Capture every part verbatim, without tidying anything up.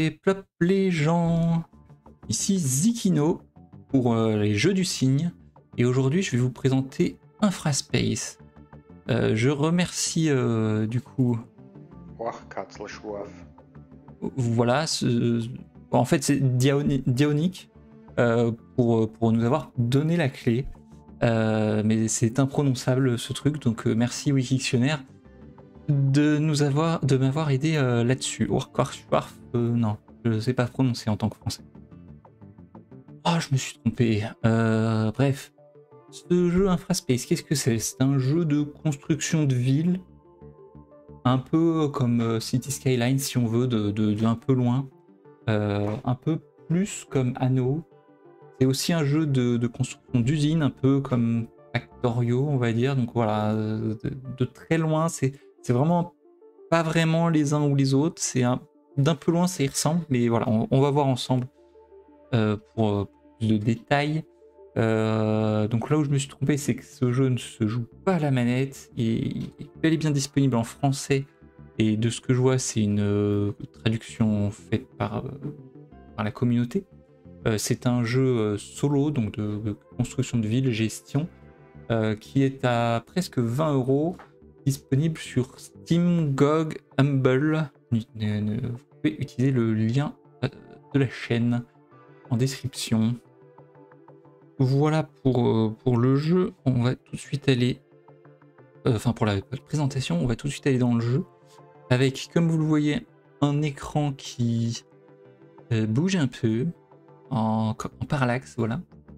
Et plop les gens. Ici Zikino pour euh, les jeux du cygne. Et aujourd'hui, je vais vous présenter Infraspace. Euh, je remercie euh, du coup. Voilà. Ce... En fait, c'est Diaoni- Diaonic euh, pour, pour nous avoir donné la clé. Euh, mais c'est imprononçable ce truc, donc euh, merci Wikictionnaire de nous avoir, de m'avoir aidé euh, là-dessus. Warkwarf, euh, non, je ne sais pas prononcer en tant que français. Oh, je me suis trompé. Euh, bref, ce jeu Infraspace, qu'est-ce que c'est? C'est un jeu de construction de ville, un peu comme euh, City Skyline si on veut, de, de, de un peu loin, euh, un peu plus comme Anno. C'est aussi un jeu de, de construction d'usine, un peu comme Factorio, on va dire. Donc voilà, de, de très loin, c'est c'est vraiment pas vraiment les uns ou les autres. C'est un d'un peu loin, ça y ressemble, mais voilà, on, on va voir ensemble euh, pour, pour plus de détails. Euh, donc là où je me suis trompé, c'est que ce jeu ne se joue pas à la manette. Il est bel et bien disponible en français. Et de ce que je vois, c'est une euh, traduction faite par, euh, par la communauté. Euh, c'est un jeu euh, solo, donc de, de construction de ville, gestion, euh, qui est à presque vingt euros, disponible sur Steam, G O G, Humble. Vous pouvez utiliser le lien euh, de la chaîne en description. Voilà pour, euh, pour le jeu. On va tout de suite aller... Euh, enfin, pour la, la présentation, on va tout de suite aller dans le jeu. Avec, comme vous le voyez, un écran qui euh, bouge un peu. En, en parallaxe, voilà.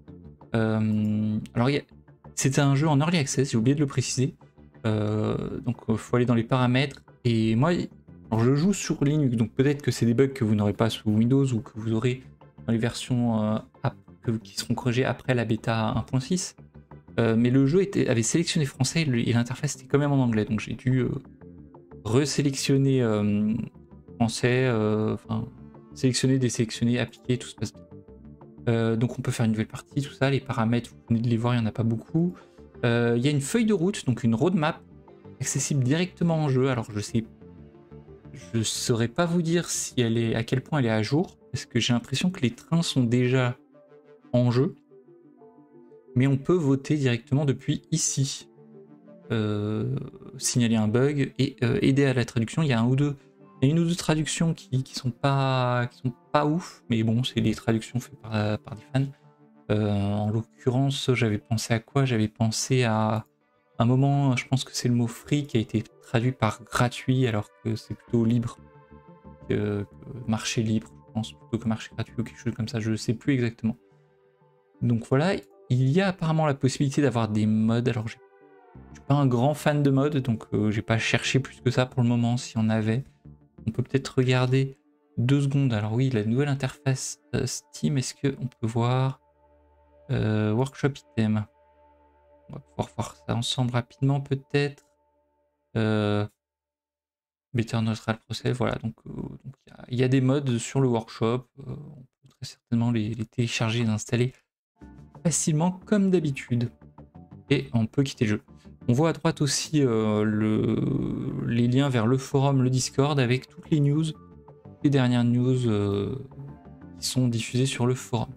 Euh, alors, c'était un jeu en early access, j'ai oublié de le préciser. Euh, donc, il faut aller dans les paramètres. Et moi, alors je joue sur Linux, donc peut-être que c'est des bugs que vous n'aurez pas sous Windows ou que vous aurez dans les versions euh, app, que, qui seront corrigées après la bêta un point six. Euh, mais le jeu était, avait sélectionné français et l'interface était quand même en anglais, donc j'ai dû euh, resélectionner euh, français, enfin, euh, sélectionner, désélectionner, appliquer, tout se passe bien. Euh, donc on peut faire une nouvelle partie, tout ça, les paramètres, vous venez de les voir, il n'y en a pas beaucoup. Il euh, y a une feuille de route, donc une roadmap, accessible directement en jeu. Alors je sais, je saurais pas vous dire si elle est, à quel point elle est à jour, parce que j'ai l'impression que les trains sont déjà en jeu, mais on peut voter directement depuis ici. Euh, signaler un bug et euh, aider à la traduction. Il y a un ou deux, il y a une ou deux traductions qui, qui sont pas qui sont pas ouf, mais bon, c'est des traductions faites par, par des fans. Euh, en l'occurrence, j'avais pensé à quoi? J'avais pensé à un moment, je pense que c'est le mot free qui a été traduit par gratuit, alors que c'est plutôt libre que, que marché libre, je pense, plutôt que marché gratuit ou quelque chose comme ça, je sais plus exactement. Donc voilà, il y a apparemment la possibilité d'avoir des modes. Alors j'ai Je suis pas un grand fan de mode, donc euh, j'ai pas cherché plus que ça pour le moment si on avait. On peut peut-être regarder deux secondes. Alors oui, la nouvelle interface euh, Steam, est-ce qu'on peut voir euh, Workshop Item? On va pouvoir voir ça ensemble rapidement peut-être. Euh, Better Neutral Process, voilà. Donc il y, y a des modes sur le workshop. Euh, on peut très certainement les, les télécharger et les installer facilement comme d'habitude. Et on peut quitter le jeu. On voit à droite aussi euh, le, les liens vers le forum, le Discord, avec toutes les news, les dernières news euh, qui sont diffusées sur le forum.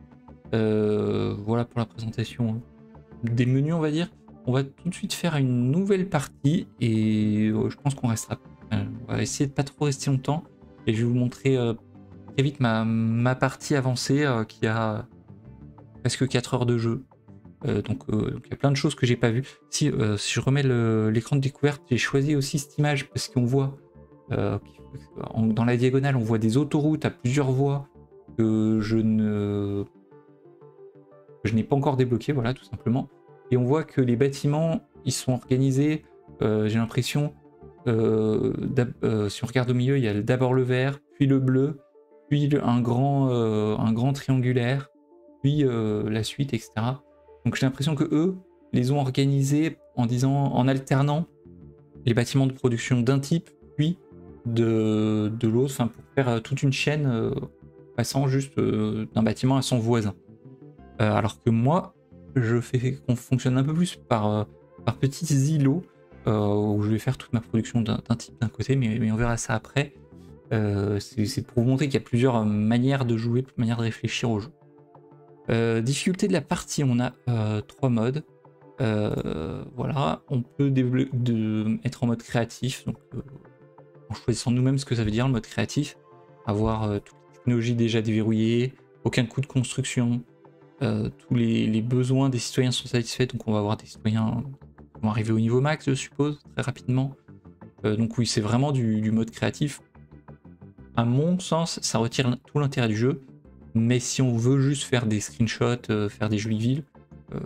Euh, voilà pour la présentation des menus, on va dire. On va tout de suite faire une nouvelle partie et euh, je pense qu'on restera. Euh, on va essayer de pas trop rester longtemps et je vais vous montrer euh, très vite ma, ma partie avancée euh, qui a presque quatre heures de jeu. Euh, donc il euh, y a plein de choses que j'ai pas vues. Si, euh, si je remets l'écran de découverte, j'ai choisi aussi cette image parce qu'on voit euh, en, dans la diagonale, on voit des autoroutes à plusieurs voies que je ne que je n'ai pas encore débloqué, voilà, tout simplement. Et on voit que les bâtiments, ils sont organisés. Euh, j'ai l'impression, euh, euh, si on regarde au milieu, il y a d'abord le vert, puis le bleu, puis le, un grand euh, un grand triangulaire, puis euh, la suite, et cetera. Donc j'ai l'impression que eux les ont organisés en disant, en alternant les bâtiments de production d'un type, puis de, de l'autre, enfin pour faire euh, toute une chaîne euh, passant juste euh, d'un bâtiment à son voisin. Euh, alors que moi, je fais qu'on fonctionne un peu plus par, euh, par petits îlots euh, où je vais faire toute ma production d'un type d'un côté, mais, mais on verra ça après. Euh, c'est pour vous montrer qu'il y a plusieurs manières de jouer, plusieurs manières de réfléchir au jeu. Euh, difficulté de la partie, on a euh, trois modes. Euh, voilà, on peut de, être en mode créatif, donc euh, en choisissant nous-mêmes ce que ça veut dire le mode créatif, avoir euh, toutes les technologies déjà déverrouillées, aucun coût de construction, euh, tous les, les besoins des citoyens sont satisfaits, donc on va avoir des citoyens qui vont arriver au niveau max, je suppose, très rapidement. Euh, donc oui, c'est vraiment du, du mode créatif. À mon sens, ça retire tout l'intérêt du jeu, mais si on veut juste faire des screenshots, euh, faire des jolies villes, euh,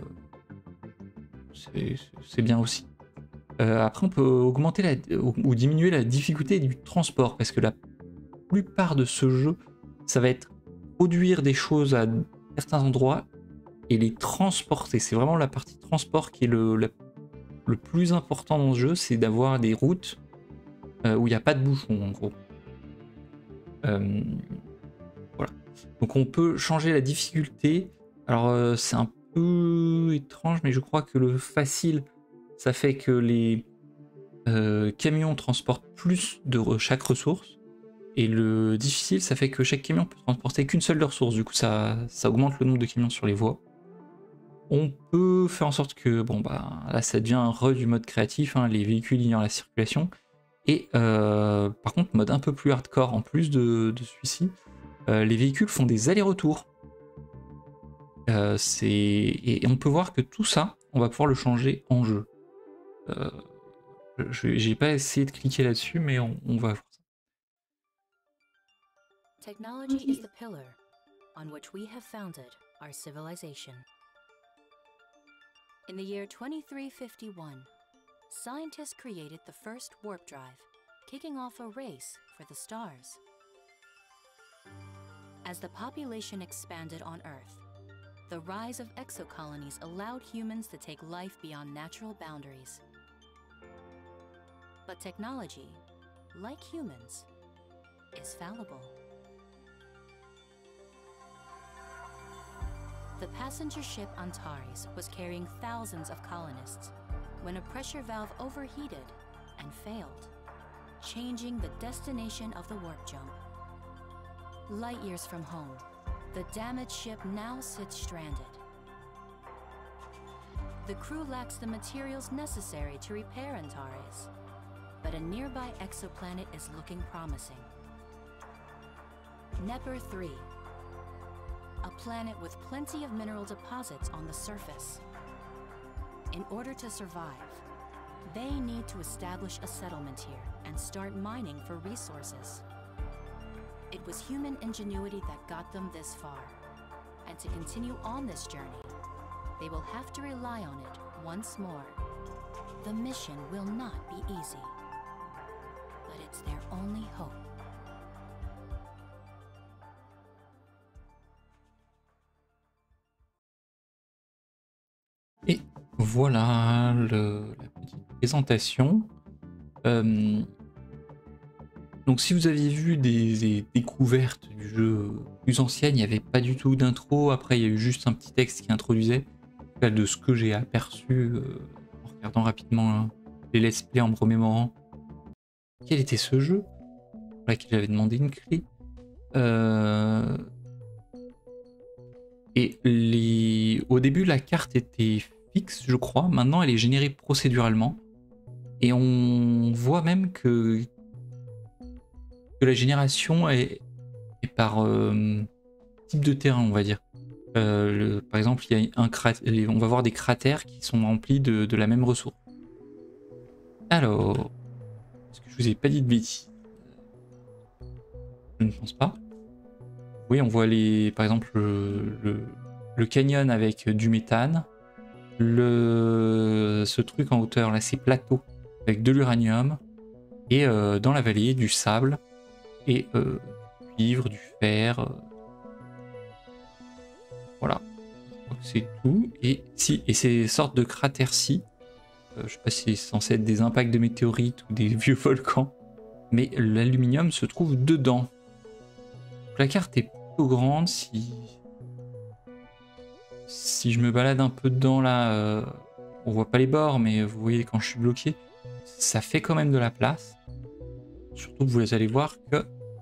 c'est bien aussi. Euh, après, on peut augmenter la, ou, ou diminuer la difficulté du transport, parce que la plupart de ce jeu, ça va être produire des choses à certains endroits et les transporter. C'est vraiment la partie transport qui est le, la, le plus important dans ce jeu, c'est d'avoir des routes euh, où il n'y a pas de bouchons, en gros. Euh, voilà. Donc on peut changer la difficulté. Alors euh, c'est un peu étrange, mais je crois que le facile, ça fait que les euh, camions transportent plus de re chaque ressource. Et le difficile, ça fait que chaque camion peut transporter qu'une seule ressource. Du coup, ça, ça augmente le nombre de camions sur les voies. On peut faire en sorte que, bon bah là ça devient un re du mode créatif, hein, les véhicules ignorent la circulation. Et euh, par contre, mode un peu plus hardcore en plus de, de celui-ci, euh, les véhicules font des allers-retours. Euh, et, et on peut voir que tout ça, on va pouvoir le changer en jeu. Euh, J'ai pas essayé de cliquer là-dessus, mais on, on va voir ça. Technology is the pillar on which we have founded our civilization. In the year twenty-three fifty-one, scientists created the first warp drive, kicking off a race for the stars. As the population expanded on Earth, the rise of exocolonies allowed humans to take life beyond natural boundaries. But technology, like humans, is fallible. The passenger ship Antares was carrying thousands of colonists when a pressure valve overheated and failed, changing the destination of the warp jump. Light years from home, the damaged ship now sits stranded. The crew lacks the materials necessary to repair Antares, but a nearby exoplanet is looking promising. Neper three, a planet with plenty of mineral deposits on the surface. In order to survive, they need to establish a settlement here and start mining for resources. It was human ingenuity that got them this far, and to continue on this journey, they will have to rely on it once more. The mission will not be easy, but it's their only hope. Et voilà le, la petite présentation. Euh, donc si vous aviez vu des, des découvertes du jeu plus anciennes, il n'y avait pas du tout d'intro. Après, il y a eu juste un petit texte qui introduisait, en fait, de ce que j'ai aperçu euh, en regardant rapidement hein, les let's play, en me remémorant quel était ce jeu pour lequel j'avais demandé une clé. Euh, et les... au début, la carte était fixe, je crois. Maintenant, elle est générée procéduralement. Et on voit même que, que la génération est, est par euh, type de terrain, on va dire. Euh, le, par exemple, il y a un cratère, on va voir des cratères qui sont remplis de, de la même ressource. Alors, est-ce que je vous ai pas dit de bêtises? Je ne pense pas. Oui, on voit les, par exemple le, le, le canyon avec du méthane, le, ce truc en hauteur là, ces plateaux avec de l'uranium, et euh, dans la vallée du sable et euh, du cuivre, du fer. Euh, voilà, c'est tout. Et si et ces sortes de cratères-ci, euh, je sais pas si c'est censé être des impacts de météorites ou des vieux volcans, mais l'aluminium se trouve dedans. Donc, la carte est grande. Si si je me balade un peu dedans là, euh, on voit pas les bords, mais vous voyez quand je suis bloqué, ça fait quand même de la place. Surtout que vous allez voir que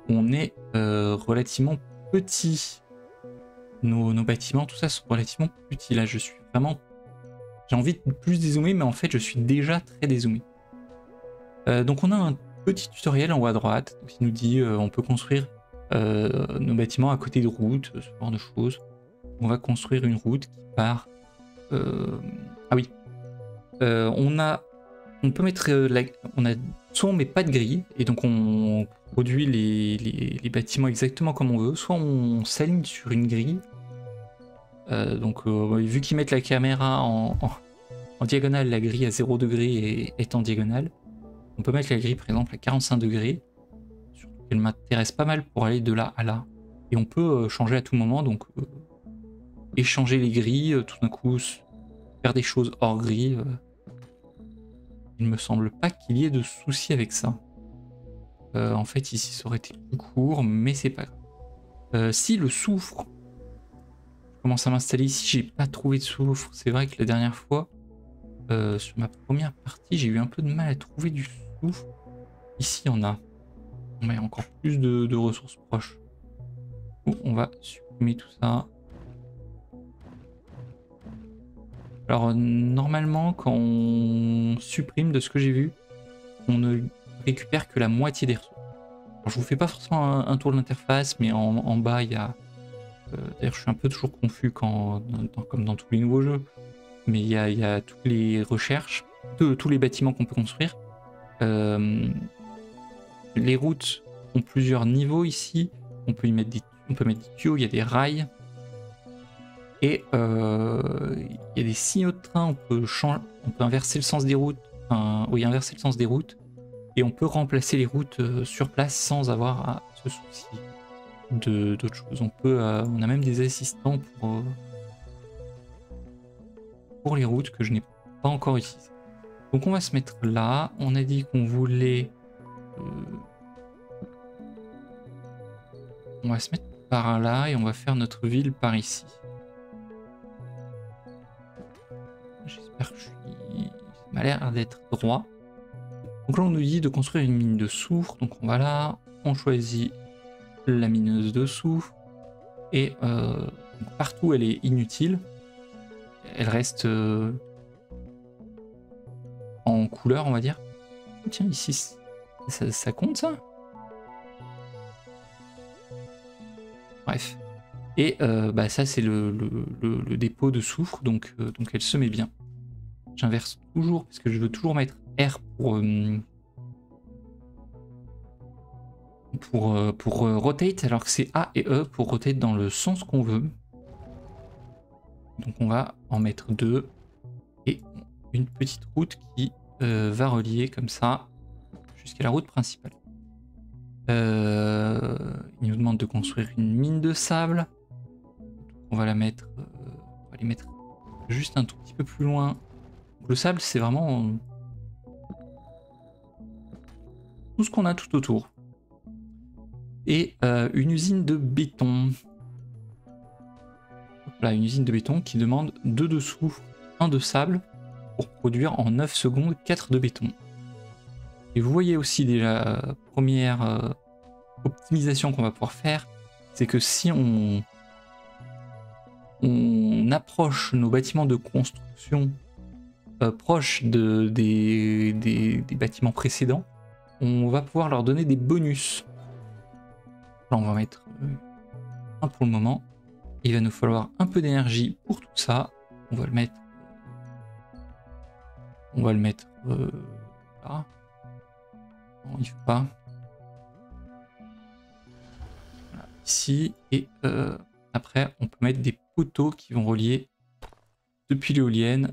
on est euh, relativement petit. Nos, nos bâtiments, tout ça sont relativement petits. Là, je suis vraiment... J'ai envie de plus dézoomer, mais en fait, je suis déjà très dézoomé. Euh, donc, on a un petit tutoriel en haut à droite qui nous dit euh, on peut construire euh, nos bâtiments à côté de routes, ce genre de choses. On va construire une route qui part... Euh... Ah oui. Euh, on a... On peut mettre... Euh, la... On a... Soit on met pas de grille, et donc on produit les, les, les bâtiments exactement comme on veut, soit on s'aligne sur une grille. Euh, donc euh, vu qu'ils mettent la caméra en, en, en diagonale, la grille à zéro degré est, est en diagonale. On peut mettre la grille par exemple à quarante-cinq degrés. Elle m'intéresse pas mal pour aller de là à là. Et on peut euh, changer à tout moment, donc euh, échanger les grilles, euh, tout d'un coup faire des choses hors grille. Euh, il me semble pas qu'il y ait de soucis avec ça. Euh, en fait ici ça aurait été plus court, mais c'est pas grave. Euh, si le soufre commence à m'installer ici, j'ai pas trouvé de soufre. C'est vrai que la dernière fois, euh, sur ma première partie, j'ai eu un peu de mal à trouver du soufre. Ici, on a, on a encore plus de, de ressources proches. Bon, on va supprimer tout ça. Alors, normalement, quand on supprime, de ce que j'ai vu, on ne récupère que la moitié des ressources. Alors, je vous fais pas forcément un, un tour de l'interface, mais en, en bas, il y a... Euh, D'ailleurs, je suis un peu toujours confus quand, dans, comme dans tous les nouveaux jeux, mais il y a, il y a toutes les recherches, de, tous les bâtiments qu'on peut construire. Euh, les routes ont plusieurs niveaux ici. On peut y mettre des, on peut mettre des tuyaux, il y a des rails. Et euh, il y a des signaux de train, on peut, changer, on peut inverser le sens des routes. Enfin, oui, inverser le sens des routes. Et on peut remplacer les routes euh, sur place sans avoir à se soucier de d'autres choses. On peut, euh, on a même des assistants pour euh, pour les routes que je n'ai pas encore utilisées. Donc on va se mettre là. On a dit qu'on voulait, euh, on va se mettre par là et on va faire notre ville par ici. J'espère que je suis, ça m'a l'air d'être droit. Donc là on nous dit de construire une mine de soufre. Donc on va là, on choisit la mineuse de soufre et euh, partout elle est inutile, elle reste euh, en couleur on va dire. Tiens ici ça, ça compte ça. Bref, et euh, bah ça c'est le, le, le, le dépôt de soufre, donc, euh, donc elle se met bien. J'inverse toujours parce que je veux toujours mettre R pour euh, pour, euh, pour euh, rotate, alors que c'est A et E pour rotate dans le sens qu'on veut. Donc on va en mettre deux et une petite route qui euh, va relier comme ça jusqu'à la route principale. Euh, il nous demande de construire une mine de sable. On va la mettre, euh, on va les mettre juste un tout petit peu plus loin. Donc le sable c'est vraiment euh, tout ce qu'on a tout autour. Et euh, une usine de béton. Là, une usine de béton qui demande deux de soufre, un de sable pour produire en neuf secondes quatre de béton. Et vous voyez aussi déjà la première euh, optimisation qu'on va pouvoir faire, c'est que si on, on approche nos bâtiments de construction euh, proches de, des, des, des bâtiments précédents, on va pouvoir leur donner des bonus. Là, on va mettre un pour le moment. Il va nous falloir un peu d'énergie pour tout ça. On va le mettre. On va le mettre euh, là. Non, il ne faut pas. Voilà, ici. Et euh, après, on peut mettre des poteaux qui vont relier depuis l'éolienne.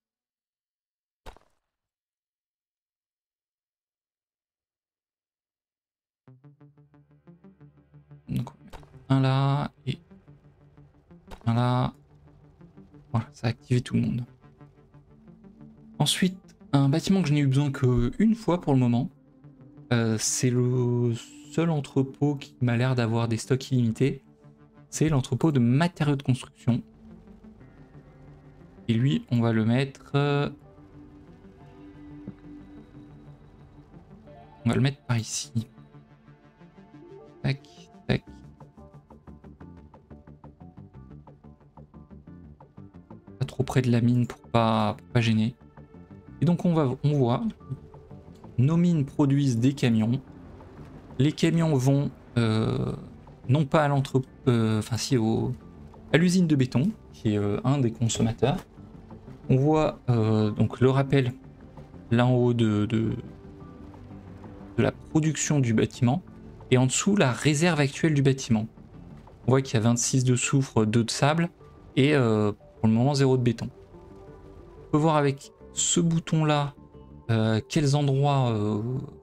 Donc, un là et un là. Voilà, ça a activé tout le monde. Ensuite, un bâtiment que je n'ai eu besoin qu'une fois pour le moment. Euh, c'est le seul entrepôt qui m'a l'air d'avoir des stocks illimités. C'est l'entrepôt de matériaux de construction. Et lui, on va le mettre... Euh... On va le mettre par ici. tac, tac. Pas trop près de la mine pour pas, pour pas gêner. Et donc on, va, on voit, nos mines produisent des camions. Les camions vont euh, non pas à l'entrepôt, euh, enfin si au, à l'usine de béton, qui est euh, un des consommateurs. On voit euh, donc le rappel là en haut de, de, de la production du bâtiment et en dessous la réserve actuelle du bâtiment. On voit qu'il y a vingt-six de soufre, deux de sable et euh, pour le moment zéro de béton. On peut voir avec ce bouton là euh, quels endroits euh,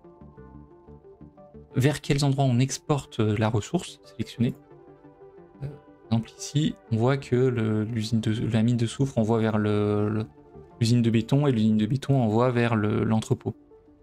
vers quels endroits on exporte la ressource sélectionnée. Euh, par exemple ici on voit que le, l'usine de la mine de soufre envoie vers le, le, l'usine de béton et l'usine de béton envoie vers le, l'entrepôt.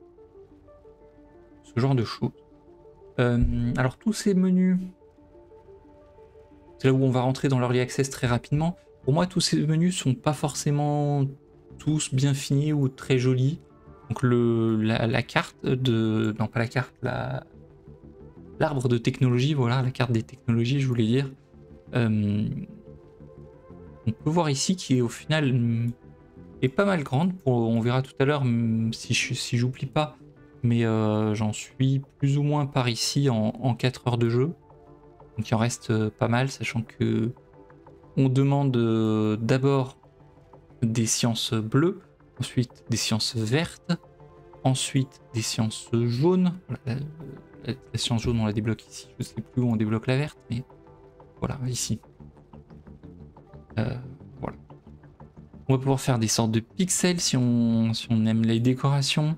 Ce genre de choses. Euh, alors tous ces menus, c'est là où on va rentrer dans l'early access très rapidement. Pour moi tous ces menus sont pas forcément tous bien finis ou très jolis. Donc le, la, la carte de... Non pas la carte, la, l'arbre de technologie, voilà, la carte des technologies je voulais dire. Euh, on peut voir ici qui est au final est pas mal grande. Pour, on verra tout à l'heure si, je, si j'oublie pas. Mais euh, j'en suis plus ou moins par ici en, en quatre heures de jeu. Donc il en reste euh, pas mal, sachant que on demande euh, d'abord des sciences bleues, ensuite des sciences vertes, ensuite des sciences jaunes. La, la, la science jaune on la débloque ici, je sais plus où on débloque la verte, mais voilà, ici. Euh, voilà. On va pouvoir faire des sortes de pixels si on, si on aime les décorations.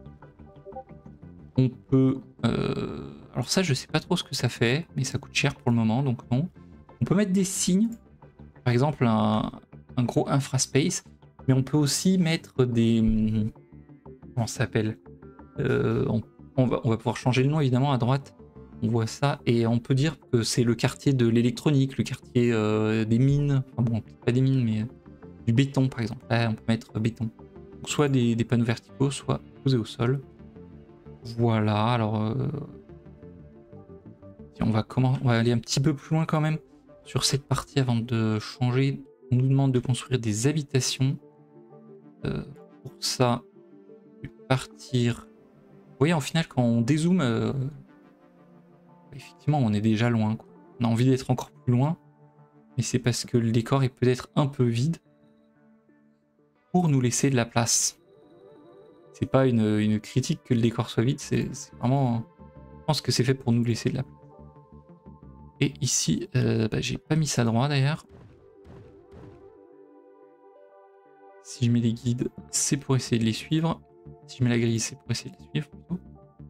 On peut... Euh, alors ça, je sais pas trop ce que ça fait, mais ça coûte cher pour le moment, donc non. On peut mettre des signes, par exemple un, un gros infraspace, mais on peut aussi mettre des... Comment ça s'appelle euh, on, on, va, on va pouvoir changer le nom, évidemment, à droite. On voit ça, et on peut dire que c'est le quartier de l'électronique, le quartier euh, des mines, enfin bon, pas des mines, mais du béton, par exemple. Là, on peut mettre béton. Donc, soit des, des panneaux verticaux, soit posés au sol. Voilà, alors euh, on va, comment, on va aller un petit peu plus loin quand même sur cette partie avant de changer. On nous demande de construire des habitations. Euh, pour ça, je vais partir. Vous voyez, en final, quand on dézoome, euh, effectivement, on est déjà loin, quoi. On a envie d'être encore plus loin, mais c'est parce que le décor est peut-être un peu vide pour nous laisser de la place. C'est pas une, une critique que le décor soit vide, c'est, c'est vraiment... Je pense que c'est fait pour nous laisser de la place. Et ici, euh, bah, j'ai pas mis ça droit d'ailleurs. Si je mets les guides, c'est pour essayer de les suivre. Si je mets la grille, c'est pour essayer de les suivre plutôt.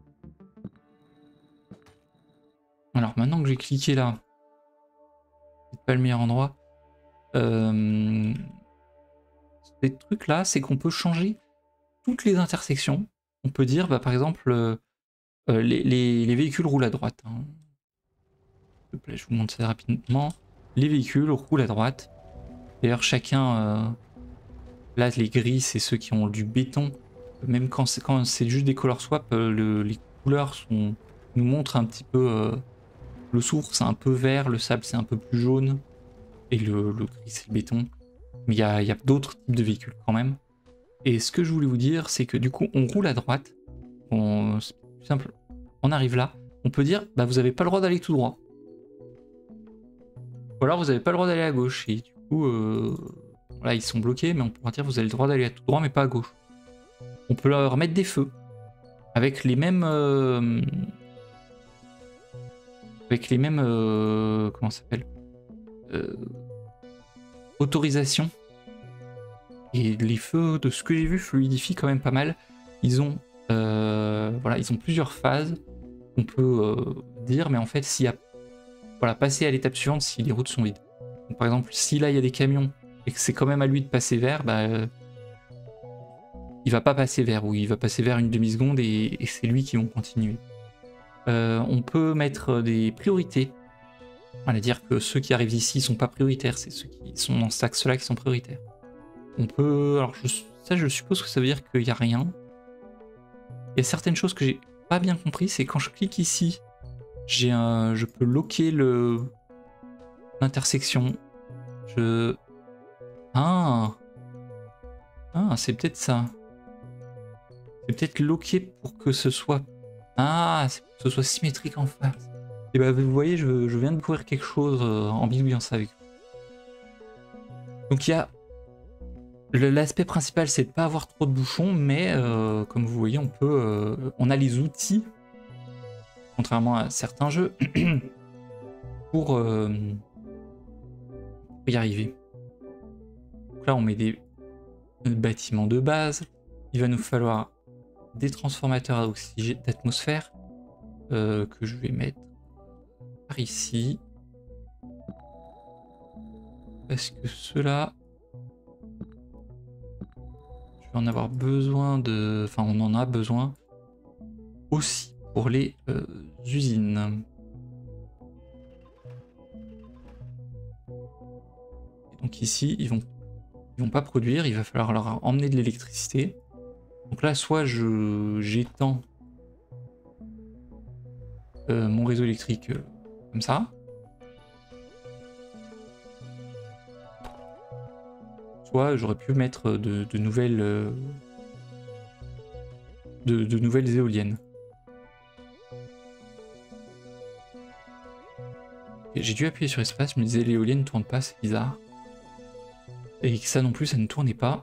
Alors maintenant que j'ai cliqué là, c'est pas le meilleur endroit. Euh... Ces trucs là, c'est qu'on peut changer toutes les intersections. On peut dire, bah, par exemple, euh, les, les, les véhicules roulent à droite. Hein. S'il vous plaît, je vous montre ça rapidement. Les véhicules roulent à droite. D'ailleurs, chacun... Euh, là, les gris, c'est ceux qui ont du béton. Même quand c'est, quand c'est juste des color swap, euh, le, les couleurs sont, nous montrent un petit peu... Euh, le soufre, c'est un peu vert, le sable, c'est un peu plus jaune. Et le, le gris, c'est le béton. Mais il y a, y a d'autres types de véhicules quand même. Et ce que je voulais vous dire, c'est que du coup, on roule à droite. On, c'est plus simple. On arrive là. On peut dire, bah, vous n'avez pas le droit d'aller tout droit. Ou alors, vous n'avez pas le droit d'aller à gauche. Et du coup, euh, voilà, ils sont bloqués, mais on pourra dire, vous avez le droit d'aller tout droit, mais pas à gauche. On peut leur mettre des feux. Avec les mêmes... Euh, avec les mêmes... Euh, comment ça s'appelle euh, autorisations. Et les feux, de ce que j'ai vu, fluidifient quand même pas mal. Ils ont, euh, voilà, ils ont plusieurs phases, on peut euh, dire, mais en fait, s'il y a, voilà, passer à l'étape suivante si les routes sont vides. Donc, par exemple, si là il y a des camions et que c'est quand même à lui de passer vert, bah, euh, il va pas passer vert, ou il va passer vert une demi-seconde et, et c'est lui qui vont continuer. Euh, on peut mettre des priorités. On va dire que ceux qui arrivent ici sont pas prioritaires, c'est ceux qui sont dans cet axe-là qui sont prioritaires. On peut... Alors je, ça je suppose que ça veut dire qu'il n'y a rien. Il y a certaines choses que j'ai pas bien compris, c'est quand je clique ici, J'ai un, je peux loquer le l'intersection. Je ah ah c'est peut-être ça. C'est peut-être loqué pour que ce soit ah c'est pour que ce soit symétrique en face. Et bah vous voyez, je, je viens de découvrir quelque chose euh, en bidouillant ça avec vous. Donc il y a l'aspect principal, c'est de pas avoir trop de bouchons, mais euh, comme vous voyez, on peut, euh, on a les outils, contrairement à certains jeux, pour, euh, pour y arriver. Donc là, on met des bâtiments de base. Il va nous falloir des transformateurs d'oxygène, d'atmosphère euh, que je vais mettre par ici. Parce que ceux-là, je vais en avoir besoin de... Enfin, on en a besoin aussi pour les euh, usines. Et donc ici, ils vont, ils vont pas produire, il va falloir leur emmener de l'électricité. Donc là, soit je j'étends euh, mon réseau électrique euh, comme ça. Soit j'aurais pu mettre de, de nouvelles euh, de, de nouvelles éoliennes. J'ai dû appuyer sur espace, je me disais l'éolienne ne tourne pas, c'est bizarre. Et que ça non plus, ça ne tournait pas.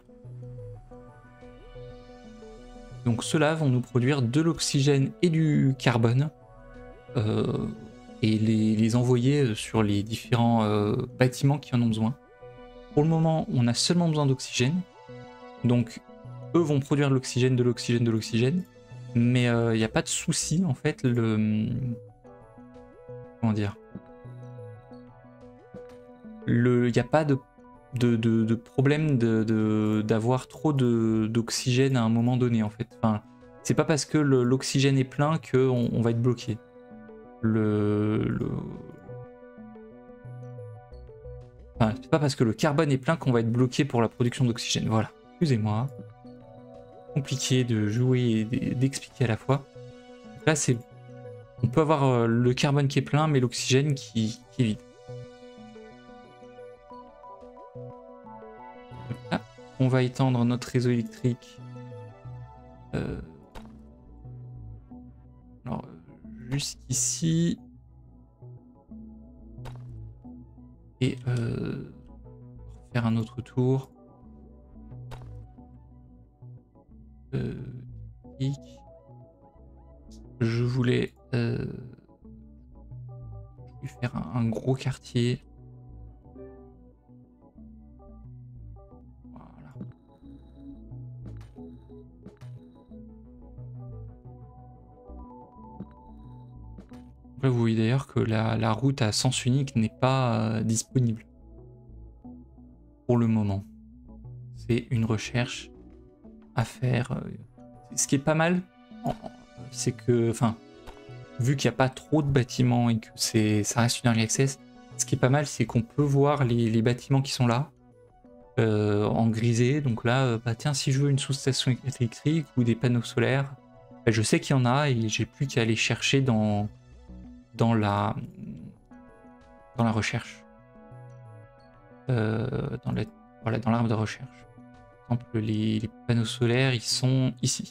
Donc ceux-là vont nous produire de l'oxygène et du carbone. Euh, et les, les envoyer sur les différents euh, bâtiments qui en ont besoin. Pour le moment, on a seulement besoin d'oxygène. Donc eux vont produire de l'oxygène, de l'oxygène, de l'oxygène. Mais il euh, n'y a pas de souci, en fait, le... Comment dire Il n'y a pas de, de, de, de problème d'avoir de, de, trop d'oxygène à un moment donné, en fait. Enfin, c'est pas parce que l'oxygène est plein qu'on on va être bloqué. Le... le... Enfin, c'est pas parce que le carbone est plein qu'on va être bloqué pour la production d'oxygène. Voilà, excusez-moi. Compliqué de jouer et d'expliquer à la fois. Donc là, c'est... On peut avoir le carbone qui est plein, mais l'oxygène qui, qui est vide. Là, on va étendre notre réseau électrique. Euh... Alors, jusqu'ici. Et euh... faire un autre tour. Euh... Je voulais euh... faire un, un gros quartier. Voilà. Là, vous voyez d'ailleurs que la, la route à sens unique n'est pas euh, disponible pour le moment. C'est une recherche à faire. Ce qui est pas mal, c'est que, enfin, vu qu'il n'y a pas trop de bâtiments et que c'est, ça reste une early access, ce qui est pas mal, c'est qu'on peut voir les, les bâtiments qui sont là, euh, en grisé. Donc là, bah tiens, si je veux une sous-station électrique ou des panneaux solaires, bah, je sais qu'il y en a et j'ai plus qu'à aller chercher dans, dans la, dans la recherche, euh, dans la, voilà, dans l'arbre de recherche. Par exemple, les, les panneaux solaires, ils sont ici.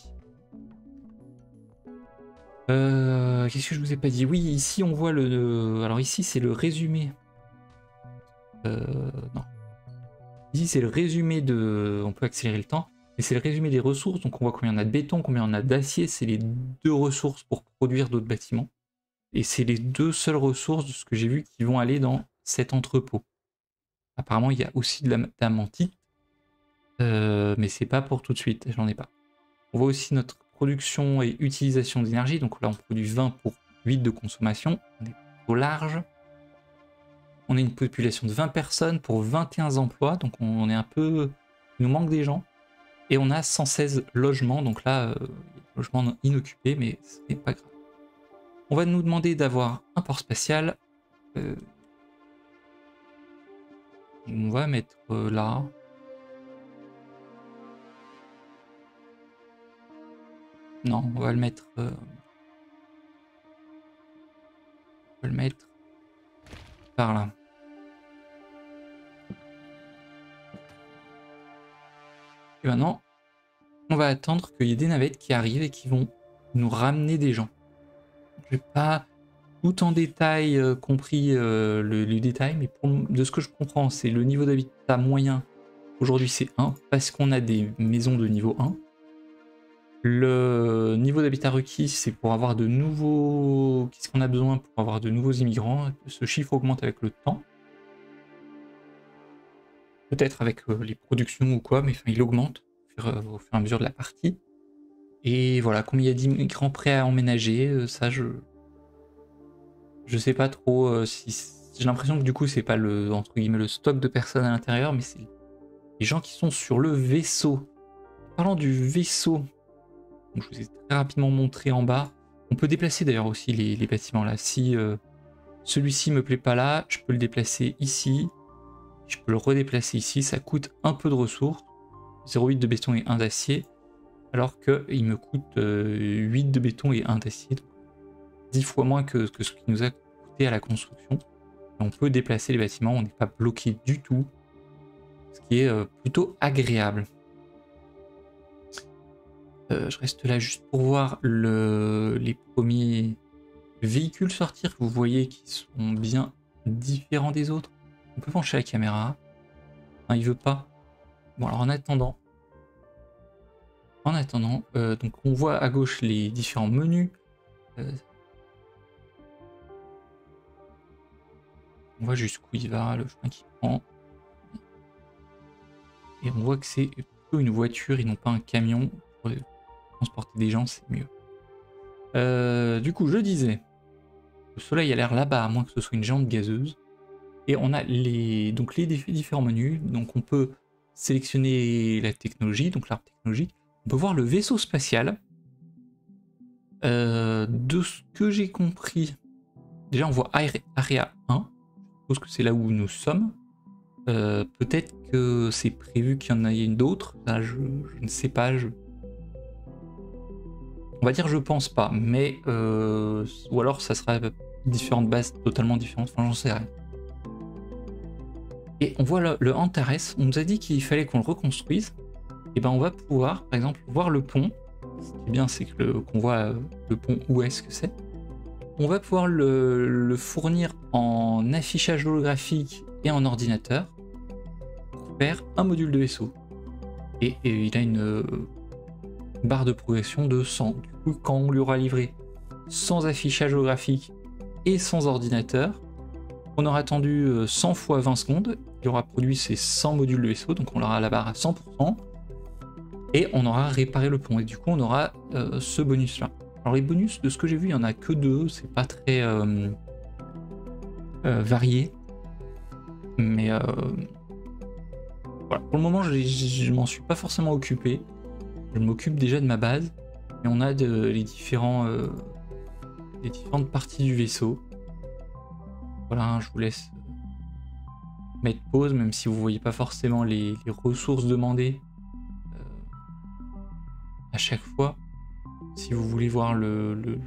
Euh, Qu'est-ce que je vous ai pas dit? Oui, ici on voit le... le alors ici c'est le résumé. Euh, non. Ici c'est le résumé de... On peut accélérer le temps. Mais c'est le résumé des ressources. Donc on voit combien on a de béton, combien on a d'acier. C'est les deux ressources pour produire d'autres bâtiments. Et c'est les deux seules ressources de ce que j'ai vu qui vont aller dans cet entrepôt. Apparemment il y a aussi de la damantite. Euh, mais c'est pas pour tout de suite. J'en ai pas. On voit aussi notre production et utilisation d'énergie. Donc là, on produit vingt pour huit de consommation. On est plutôt large. On a une population de vingt personnes pour vingt et un emplois. Donc on est un peu... Il nous manque des gens. Et on a cent seize logements. Donc là, euh, logements inoccupés, mais ce n'est pas grave. On va nous demander d'avoir un port spatial. Euh, on va mettre euh, là. Non, on va le mettre... Euh... va le mettre par là. Et maintenant, on va attendre qu'il y ait des navettes qui arrivent et qui vont nous ramener des gens. Je n'ai pas tout en détail euh, compris euh, le, le détail, mais pour, de ce que je comprends, c'est le niveau d'habitat moyen. Aujourd'hui, c'est un, parce qu'on a des maisons de niveau un. Le niveau d'habitat requis, c'est pour avoir de nouveaux... Qu'est-ce qu'on a besoin pour avoir de nouveaux immigrants? Ce chiffre augmente avec le temps. Peut-être avec euh, les productions ou quoi, mais enfin, il augmente au fur, au fur et à mesure de la partie. Et voilà, combien il y a d'immigrants prêts à emménager, euh, ça je... Je sais pas trop euh, si... J'ai l'impression que du coup, c'est pas le, entre guillemets, le stock de personnes à l'intérieur, mais c'est les gens qui sont sur le vaisseau. Parlant du vaisseau, donc je vous ai très rapidement montré en bas. On peut déplacer d'ailleurs aussi les, les bâtiments là. Si euh, celui-ci me plaît pas là, je peux le déplacer ici. Je peux le redéplacer ici. Ça coûte un peu de ressources. zéro virgule huit de béton et un d'acier. Alors qu'il me coûte euh, huit de béton et un d'acier. dix fois moins que, que ce qui nous a coûté à la construction. Et on peut déplacer les bâtiments. On n'est pas bloqué du tout. Ce qui est euh, plutôt agréable. Euh, je reste là juste pour voir le, les premiers véhicules sortir que vous voyez qui sont bien différents des autres. On peut pencher la caméra. Non, il veut pas. Bon, alors en attendant, en attendant, euh, donc on voit à gauche les différents menus. Euh, on voit jusqu'où il va, le chemin qu'il prend. Et on voit que c'est plutôt une voiture et non pas un camion. Pour transporter des gens, c'est mieux. Euh, du coup, je disais, le soleil a l'air là-bas, à moins que ce soit une géante gazeuse. Et on a les, donc les différents menus. Donc on peut sélectionner la technologie, donc l'arbre technologique. On peut voir le vaisseau spatial. Euh, de ce que j'ai compris, déjà on voit Area un. Je suppose que c'est là où nous sommes. Euh, Peut-être que c'est prévu qu'il y en ait une d'autre. Là, je, je ne sais pas. Je... On va dire je pense pas, mais euh, ou alors ça sera différentes bases totalement différentes. Enfin, j'en sais rien. Et on voit le, le Antares. On nous a dit qu'il fallait qu'on le reconstruise. Et ben on va pouvoir, par exemple, voir le pont. Ce qui est bien, c'est que le, qu'on voit euh, le pont où est-ce que c'est. On va pouvoir le, le fournir en affichage holographique et en ordinateur pour faire un module de vaisseau. Et, et il a une euh, barre de progression de cent. Du coup, quand on lui aura livré sans affichage holographique et sans ordinateur, on aura attendu euh, cent fois vingt secondes. Il aura produit ses cent modules de vaisseau, donc on aura la barre à cent pour cent. Et on aura réparé le pont. Et du coup, on aura euh, ce bonus-là. Alors les bonus, de ce que j'ai vu, il n'y en a que deux. C'est pas très euh, euh, varié. Mais euh, voilà. Pour le moment, je, je m'en suis pas forcément occupé. Je m'occupe déjà de ma base. Et on a de, les, différents, euh, les différentes parties du vaisseau. Voilà, je vous laisse mettre pause, même si vous voyez pas forcément les, les ressources demandées euh, à chaque fois. Si vous voulez voir le, le, le...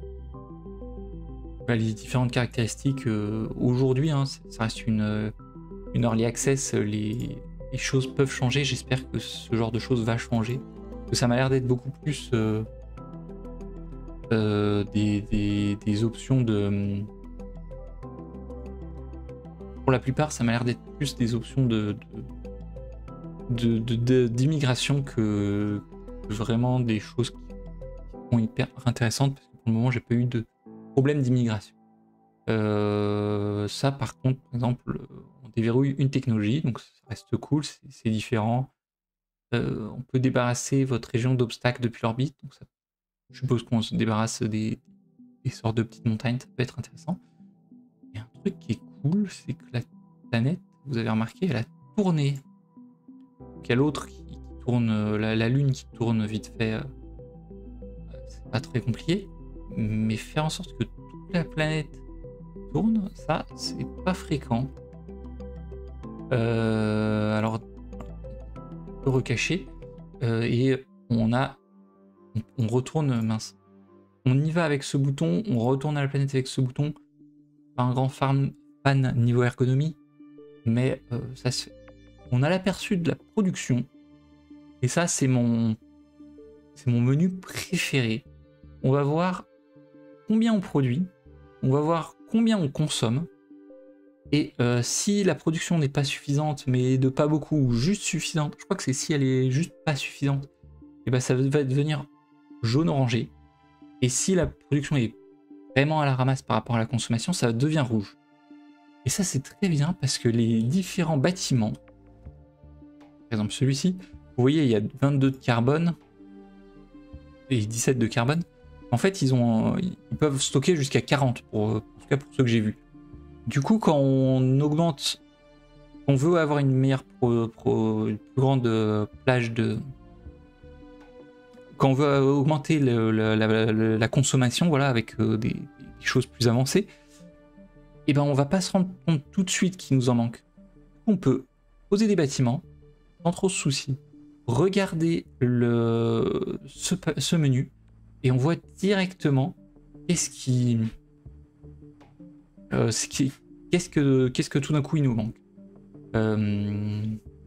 Bah, les différentes caractéristiques, euh, aujourd'hui, hein, ça reste une, une early access, les, les choses peuvent changer. J'espère que ce genre de choses va changer. Parce que ça m'a l'air d'être beaucoup plus euh, euh, des, des, des options de... Pour la plupart, ça m'a l'air d'être plus des options de, de, de, de, d'immigration que, que vraiment des choses qui sont hyper intéressantes, parce que pour le moment, j'ai pas eu de problème d'immigration. Euh, ça, par contre, par exemple, on déverrouille une technologie, donc ça reste cool, c'est, c'est différent. Euh, on peut débarrasser votre région d'obstacles depuis l'orbite, donc ça, je suppose qu'on se débarrasse des, des sortes de petites montagnes, ça peut être intéressant. Et un truc qui est cool, c'est que la planète, vous avez remarqué, elle a tourné. Donc il y a l'autre qui, qui tourne, la, la lune qui tourne vite fait. Euh, c'est pas très compliqué, mais faire en sorte que toute la planète tourne, ça, c'est pas fréquent. Euh, alors, on peut recacher euh, et on a, on, on retourne, mince. On y va avec ce bouton, on retourne à la planète avec ce bouton. pas un grand fan, fan niveau ergonomie, mais euh, ça se fait. On a l'aperçu de la production, et ça c'est mon, c'est mon menu préféré. On va voir combien on produit, on va voir combien on consomme, et euh, si la production n'est pas suffisante, mais de pas beaucoup, ou juste suffisante, je crois que c'est si elle est juste pas suffisante, et ben ça va devenir jaune-orangé, et si la production est vraiment à la ramasse par rapport à la consommation, ça devient rouge. Et ça c'est très bien parce que les différents bâtiments, par exemple celui-ci, vous voyez il y a vingt-deux de carbone et dix-sept de carbone. En fait ils, ont, ils peuvent stocker jusqu'à quarante, pour, en tout cas pour ceux que j'ai vus. Du coup quand on augmente, on veut avoir une meilleure pro, pro, une plus grande plage de... Quand on veut augmenter le, la, la, la, la consommation, voilà, avec euh, des, des choses plus avancées, et ben on va pas se rendre compte tout de suite qu'il nous en manque. On peut poser des bâtiments sans trop de soucis, regarder le, ce, ce menu, et on voit directement qu'est-ce qui, euh, ce qui qu'est-ce que qu'est-ce que tout d'un coup il nous manque. Euh,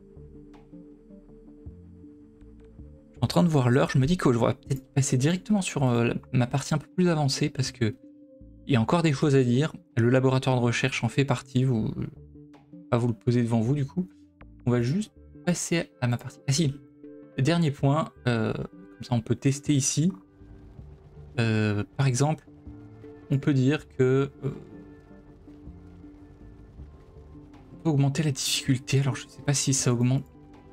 En train de voir l'heure, je me dis que je vais peut-être passer directement sur euh, ma partie un peu plus avancée parce que il y a encore des choses à dire. Le laboratoire de recherche en fait partie, vous pas vous le poser devant vous du coup. On va juste passer à ma partie. Ah si, dernier point, euh, comme ça on peut tester ici. Euh, par exemple, on peut dire que euh, on peut augmenter la difficulté. Alors je sais pas si ça augmente.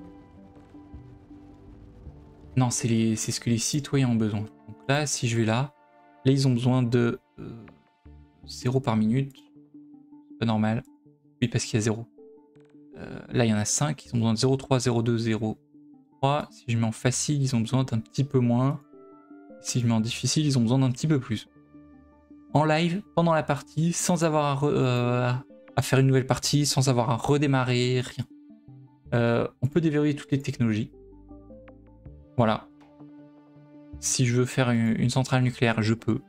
Non, c'est les, c'est ce que les citoyens ont besoin. Donc là, si je vais là, là ils ont besoin de euh, zéro par minute. C'est pas normal. Oui, parce qu'il y a zéro. Euh, là, il y en a cinq. Ils ont besoin de zéro virgule trois, zéro virgule deux, zéro virgule trois. Si je mets en facile, ils ont besoin d'un petit peu moins. Si je mets en difficile, ils ont besoin d'un petit peu plus. En live, pendant la partie, sans avoir à, re, euh, à faire une nouvelle partie, sans avoir à redémarrer, rien. Euh, on peut déverrouiller toutes les technologies. Voilà. Si je veux faire une, une centrale nucléaire, je peux.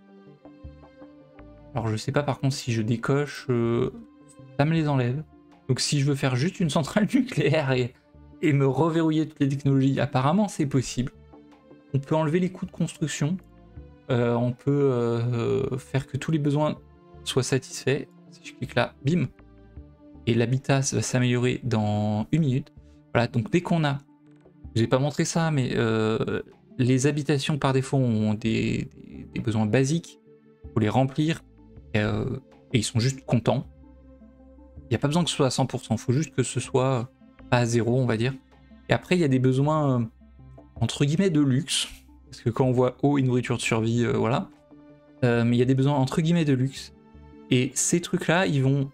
Alors je sais pas par contre si je décoche, euh, ça me les enlève. Donc si je veux faire juste une centrale nucléaire et, et me reverrouiller toutes les technologies, apparemment c'est possible. On peut enlever les coûts de construction. Euh, on peut euh, faire que tous les besoins soient satisfaits. Si je clique là, bim. Et l'habitat va s'améliorer dans une minute. Voilà, donc dès qu'on a... J'ai pas montré ça, mais euh, les habitations par défaut ont des, des, des besoins basiques. Il faut les remplir et, euh, et ils sont juste contents. Il n'y a pas besoin que ce soit à cent pour cent, il faut juste que ce soit pas à zéro, on va dire. Et après, il y a des besoins euh, entre guillemets de luxe, parce que quand on voit eau et nourriture de survie, euh, voilà. Euh, mais il y a des besoins entre guillemets de luxe. Et ces trucs-là, ils vont...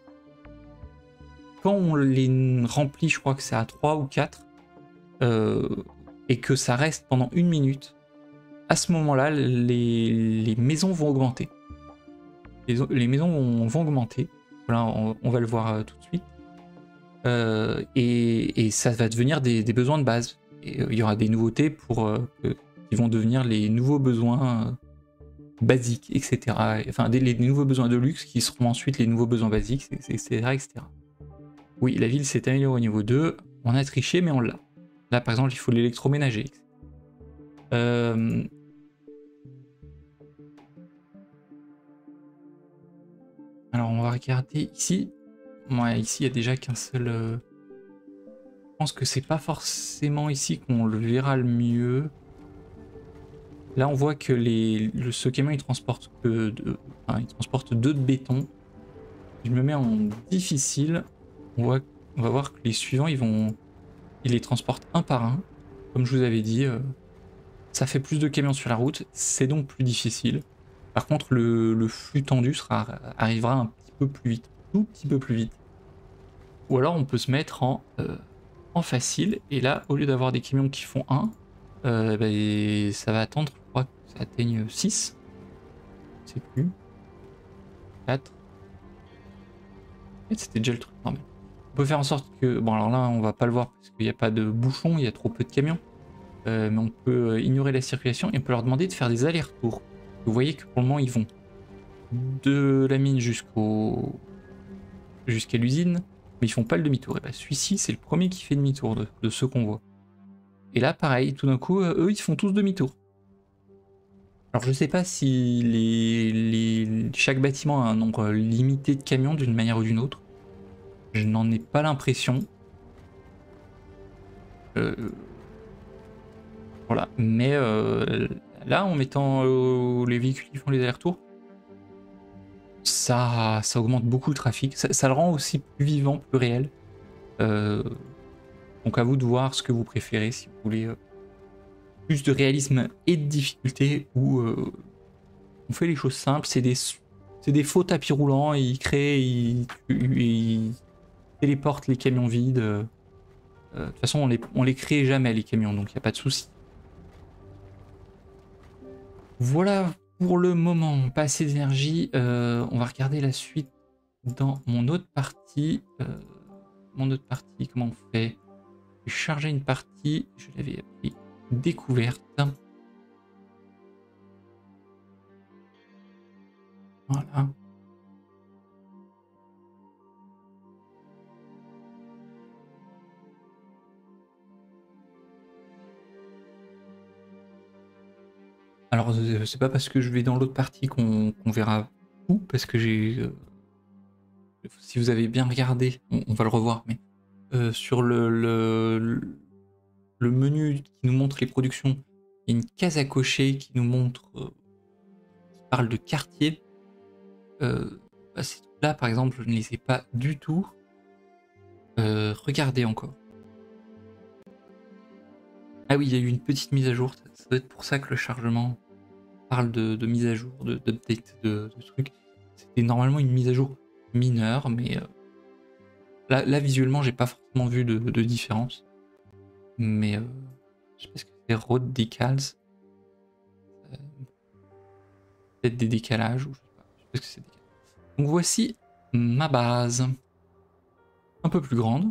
Quand on les remplit, je crois que c'est à trois ou quatre, Euh, et que ça reste pendant une minute, à ce moment-là, les, les maisons vont augmenter. Les, les maisons vont, vont augmenter. Voilà, on, on va le voir euh, tout de suite. Euh, et, et ça va devenir des, des besoins de base. Et euh, il y aura des nouveautés pour, euh, qui vont devenir les nouveaux besoins euh, basiques, et cetera. Enfin, des, les nouveaux besoins de luxe qui seront ensuite les nouveaux besoins basiques, et cetera, et cetera. Oui, la ville s'est améliorée au niveau deux. On a triché, mais on l'a. Là, par exemple, il faut l'électroménager. Euh... Alors, on va regarder ici. Ouais, ici, il y a déjà qu'un seul... Euh... Je pense que c'est pas forcément ici qu'on le verra le mieux. Là, on voit que les... le... ce camion, il transporte que de... enfin, il transporte deux de béton. Je me mets en difficile. On, voit... on va voir que les suivants, ils vont... Il les transporte un par un. Comme je vous avais dit, euh, ça fait plus de camions sur la route, c'est donc plus difficile. Par contre, le, le flux tendu sera, arrivera un petit peu plus vite, tout petit peu plus vite. Ou alors on peut se mettre en, euh, en facile, et là, au lieu d'avoir des camions qui font un, euh, bah, ça va attendre, je crois que ça atteigne six. Je sais plus. quatre. C'était déjà le truc normal. On peut faire en sorte que... Bon, alors là, on va pas le voir parce qu'il n'y a pas de bouchon, il y a trop peu de camions. Euh, mais on peut ignorer la circulation et on peut leur demander de faire des allers-retours. Vous voyez que pour le moment, ils vont de la mine jusqu'au jusqu'à l'usine, mais ils font pas le demi-tour. Et bah celui-ci, c'est le premier qui fait demi-tour de, de ceux qu'on voit. Et là, pareil, tout d'un coup, eux, ils font tous demi-tour. Alors je sais pas si les, les, chaque bâtiment a un nombre limité de camions d'une manière ou d'une autre. Je n'en ai pas l'impression. Euh, voilà, mais euh, là, en mettant euh, les véhicules qui font les allers-retours, ça, ça augmente beaucoup le trafic. Ça, ça le rend aussi plus vivant, plus réel. Euh, donc à vous de voir ce que vous préférez, si vous voulez euh, plus de réalisme et de difficulté, ou euh, on fait les choses simples. C'est des, c'est des faux tapis roulants, ils créent, ils, ils téléportent les camions vides. Euh, de toute façon, on les, on les crée jamais, les camions, donc il n'y a pas de souci. Voilà pour le moment, pas assez d'énergie. Euh, on va regarder la suite dans mon autre partie. Euh, mon autre partie, comment on fait? J'ai chargé une partie, je l'avais appelée découverte. Voilà. Alors, c'est pas parce que je vais dans l'autre partie qu'on qu'on verra tout, parce que j'ai... Euh, si vous avez bien regardé, on, on va le revoir, mais euh, sur le, le, le menu qui nous montre les productions, il y a une case à cocher qui nous montre, euh, qui parle de quartier. Euh, bah, ces trucs-là, par exemple, je ne les ai pas du tout. Euh, regardez encore. Ah oui, il y a eu une petite mise à jour. Ça doit être pour ça que le chargement parle de, de mise à jour, d'update de, de, de trucs. C'était normalement une mise à jour mineure, mais euh, là, là, visuellement, j'ai pas forcément vu de, de différence. Mais euh, je sais pas ce que c'est, road decals. Euh, Peut-être des décalages, ou je sais pas, je sais pas ce que c'est. Donc voici ma base. Un peu plus grande.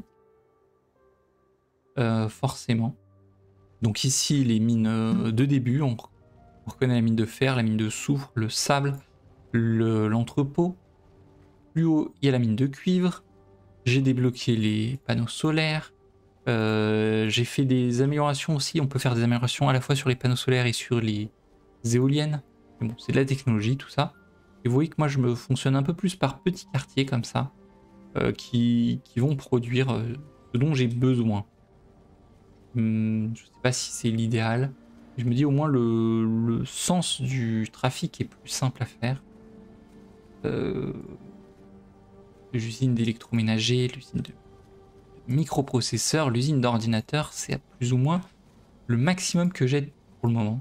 Euh, forcément. Donc ici, les mines de début, on, on reconnaît la mine de fer, la mine de soufre, le sable, le, l'entrepôt. Plus haut, il y a la mine de cuivre. J'ai débloqué les panneaux solaires. Euh, j'ai fait des améliorations aussi. On peut faire des améliorations à la fois sur les panneaux solaires et sur les éoliennes. Mais bon, c'est de la technologie, tout ça. Et vous voyez que moi, je me fonctionne un peu plus par petits quartiers comme ça, euh, qui, qui vont produire euh, ce dont j'ai besoin. Hum, je sais pas si c'est l'idéal. Je me dis au moins le, le sens du trafic est plus simple à faire. Euh, l'usine d'électroménager, l'usine de microprocesseurs, l'usine d'ordinateurs, c'est à plus ou moins le maximum que j'ai pour le moment.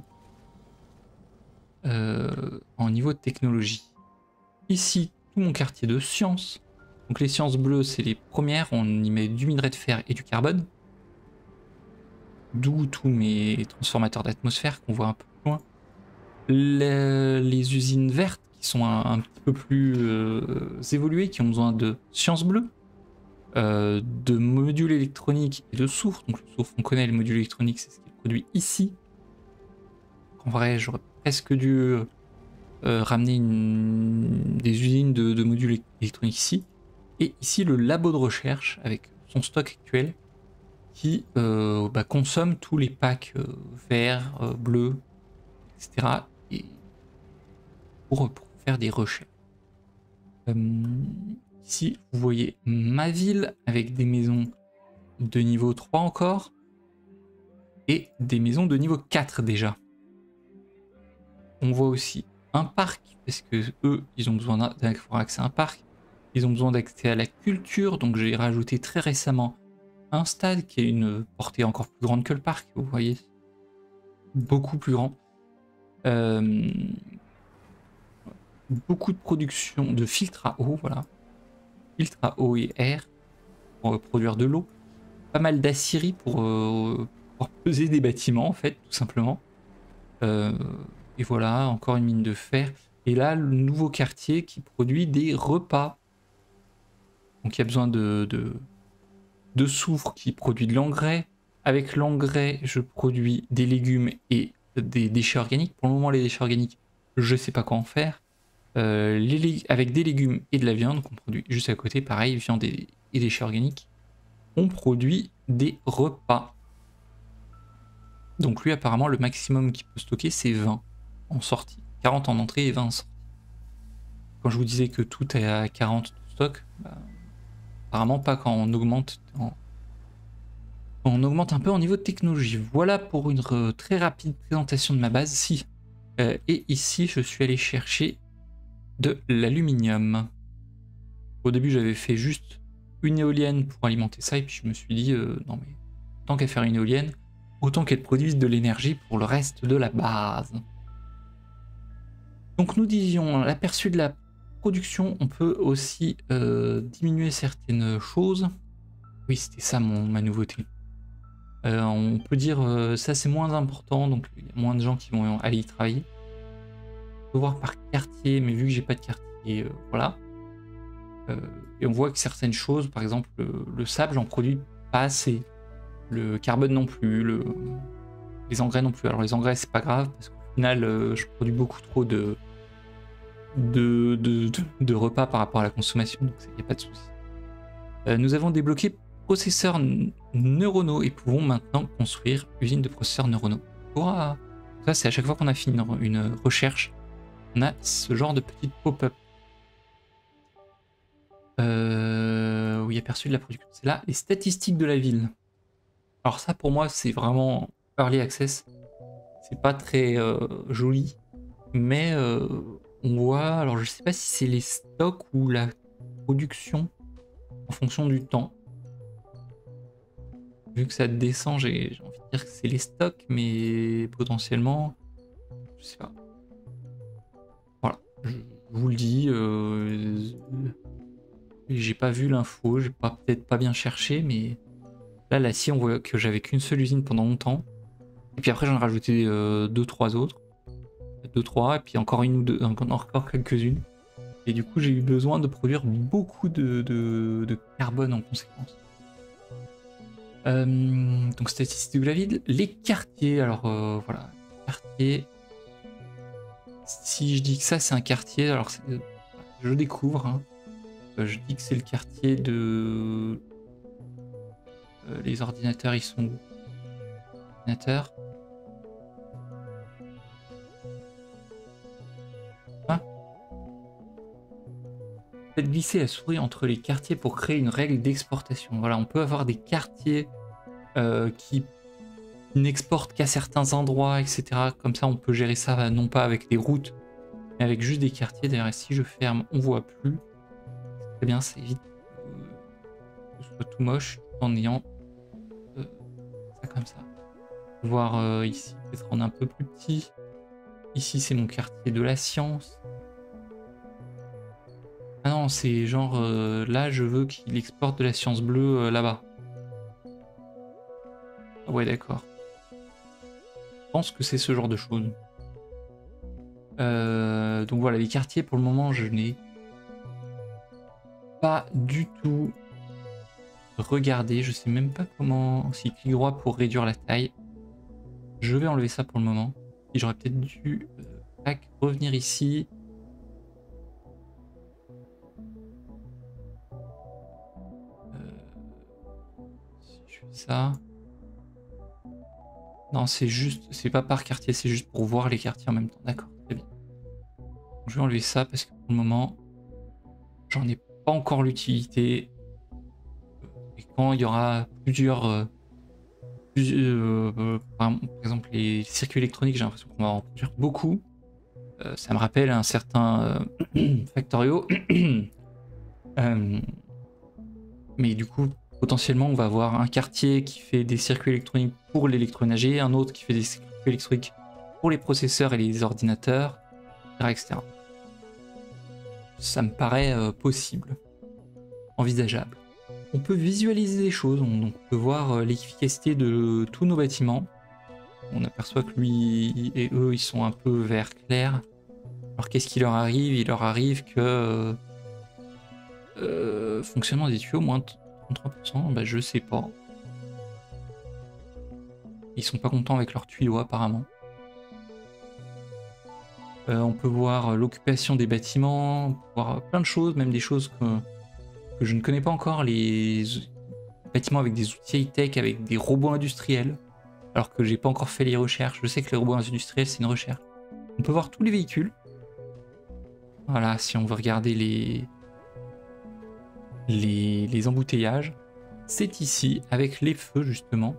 Euh, en niveau de technologie. Ici, tout mon quartier de sciences. Donc les sciences bleues, c'est les premières. On y met du minerai de fer et du carbone. D'où tous mes transformateurs d'atmosphère qu'on voit un peu plus loin. Les, les usines vertes qui sont un, un petit peu plus euh, évoluées, qui ont besoin de sciences bleues, euh, de modules électroniques et de soufre. Donc le soufre, on connaît, le module électronique, c'est ce qui est produit ici. En vrai, j'aurais presque dû euh, ramener une, des usines de, de modules électroniques ici. Et ici, le labo de recherche avec son stock actuel qui euh, bah, consomme tous les packs euh, verts, euh, bleus, et cetera. Et pour, pour faire des recherches. Euh, ici, vous voyez ma ville avec des maisons de niveau trois encore et des maisons de niveau quatre déjà. On voit aussi un parc parce que eux, ils ont besoin d'avoir accès à un parc. Ils ont besoin d'accès à la culture, donc j'ai rajouté très récemment un stade qui a une portée encore plus grande que le parc, vous voyez, beaucoup plus grand. Euh, beaucoup de production de filtres à eau, voilà, filtres à eau et air pour euh, produire de l'eau. Pas mal d'aciérie pour, euh, pour peser des bâtiments en fait, tout simplement. Euh, et voilà, encore une mine de fer. Et là, le nouveau quartier qui produit des repas. Donc il y a besoin de, de, de soufre qui produit de l'engrais. Avec l'engrais, je produis des légumes et des déchets organiques. Pour le moment, les déchets organiques, je ne sais pas quoi en faire. Euh, les lég- avec des légumes et de la viande qu'on produit juste à côté, pareil, viande et, et déchets organiques, on produit des repas. Donc lui, apparemment, le maximum qu'il peut stocker, c'est vingt en sortie. quarante en entrée et vingt en sortie. Quand je vous disais que tout est à quarante de stock, bah, apparemment pas quand on augmente, en... quand on augmente un peu en niveau de technologie. Voilà pour une re- très rapide présentation de ma base. Si. Euh, et ici, je suis allé chercher de l'aluminium. Au début, j'avais fait juste une éolienne pour alimenter ça, et puis je me suis dit, euh, non mais, tant qu'à faire une éolienne, autant qu'elle produise de l'énergie pour le reste de la base. Donc nous disions, l'aperçu de la production, on peut aussi euh, diminuer certaines choses. Oui, c'était ça mon, ma nouveauté. Euh, on peut dire, euh, ça c'est moins important, donc il y a moins de gens qui vont aller y travailler. On peut voir par quartier, mais vu que j'ai pas de quartier, euh, voilà. Euh, et on voit que certaines choses, par exemple le, le sable, j'en produis pas assez. Le carbone non plus, le, les engrais non plus. Alors les engrais c'est pas grave parce qu'au final euh, je produis beaucoup trop de de, de, de, de repas par rapport à la consommation, donc il n'y a pas de souci. Euh, nous avons débloqué processeurs neuronaux et pouvons maintenant construire usine de processeurs neuronaux. Ouah, ça c'est à chaque fois qu'on a fini une, une recherche, on a ce genre de petite pop-up. Euh, oui, aperçu de la production. C'est là les statistiques de la ville. Alors ça pour moi c'est vraiment early access. C'est pas très euh, joli, mais euh, on voit. Alors je sais pas si c'est les stocks ou la production en fonction du temps. Vu que ça descend, j'ai envie de dire que c'est les stocks, mais potentiellement, je sais pas. Voilà, je vous le dis. Euh, j'ai pas vu l'info, j'ai pas peut-être pas bien cherché, mais là, l'acier, on voit que j'avais qu'une seule usine pendant longtemps. Et puis après, j'en ai rajouté euh, deux, trois autres. Deux, trois, et puis encore une ou deux, encore quelques-unes. Et du coup, j'ai eu besoin de produire beaucoup de, de, de carbone en conséquence. Euh, donc, statistiques de la ville. Les quartiers, alors euh, voilà, quartier. Si je dis que ça, c'est un quartier, alors je découvre. Hein. Euh, je dis que c'est le quartier de. Euh, les ordinateurs, ils sont où? Ordinateurs. Ah. Faites glisser la souris entre les quartiers pour créer une règle d'exportation. Voilà, on peut avoir des quartiers euh, qui n'exportent qu'à certains endroits, et cetera. Comme ça, on peut gérer ça non pas avec des routes, mais avec juste des quartiers. D'ailleurs, si je ferme, on voit plus. Très bien, c'est évite que ce soit tout moche en ayant euh, ça comme ça. Voir euh, ici, peut-être rendre un peu plus petit. Ici, c'est mon quartier de la science. Ah non, c'est genre euh, là, je veux qu'il exporte de la science bleue euh, là-bas. Ouais, d'accord. Je pense que c'est ce genre de choses. Euh, donc voilà, les quartiers, pour le moment, je n'ai pas du tout regardé. Je sais même pas comment... Si clic droit pour réduire la taille. Je vais enlever ça pour le moment. Et j'aurais peut-être dû euh, tac, revenir ici. Euh, si je fais ça... Non, c'est juste, c'est pas par quartier, c'est juste pour voir les quartiers en même temps. D'accord, très bien. Je vais enlever ça parce que pour le moment, j'en ai pas encore l'utilité. Et quand il y aura plusieurs, euh, plusieurs euh, par exemple les circuits électroniques, j'ai l'impression qu'on va en produire beaucoup. Euh, ça me rappelle un certain euh, Factorio. euh, mais du coup, potentiellement, on va avoir un quartier qui fait des circuits électroniques pour l'électroménager, un autre qui fait des circuits électroniques pour les processeurs et les ordinateurs, et cetera et cetera. Ça me paraît euh, possible, envisageable. On peut visualiser des choses, on, donc on peut voir euh, l'efficacité de tous nos bâtiments. On aperçoit que lui et eux, ils sont un peu vert clair. Alors qu'est-ce qui leur arrive? Il leur arrive que... Euh, fonctionnement des tuyaux, moins trente-trois pour cent, bah je sais pas. Ils sont pas contents avec leurs tuyaux apparemment. Euh, on peut voir l'occupation des bâtiments, on peut voir plein de choses, même des choses que, que je ne connais pas encore, les bâtiments avec des outils high-tech, avec des robots industriels, alors que j'ai pas encore fait les recherches. Je sais que les robots industriels, c'est une recherche. On peut voir tous les véhicules. Voilà, si on veut regarder les, les, les embouteillages, c'est ici, avec les feux, justement.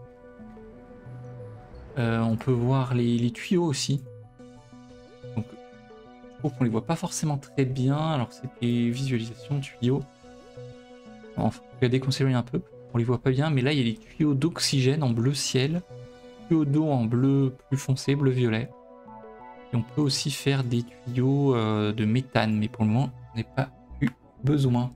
Euh, on peut voir les, les tuyaux aussi. Donc, je trouve qu'on les voit pas forcément très bien. Alors, c'est des visualisations tuyaux. Enfin, regardez qu'on s'éloigne un peu. On les voit pas bien, mais là, il y a les tuyaux d'oxygène en bleu ciel, tuyaux d'eau en bleu plus foncé, bleu violet. Et on peut aussi faire des tuyaux euh, de méthane, mais pour le moment, on n'a pas eu besoin.